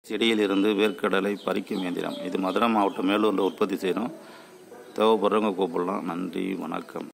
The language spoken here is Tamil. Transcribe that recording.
செடியிலிருந்து வேர்க்கடலை பறிக்கும் இயந்திரம். இது மதுரை மாவட்டம் மேலூரில் உற்பத்தி செய்கிறோம். தேவைப்படுறவங்க கூப்பிடலாம். நன்றி, வணக்கம்.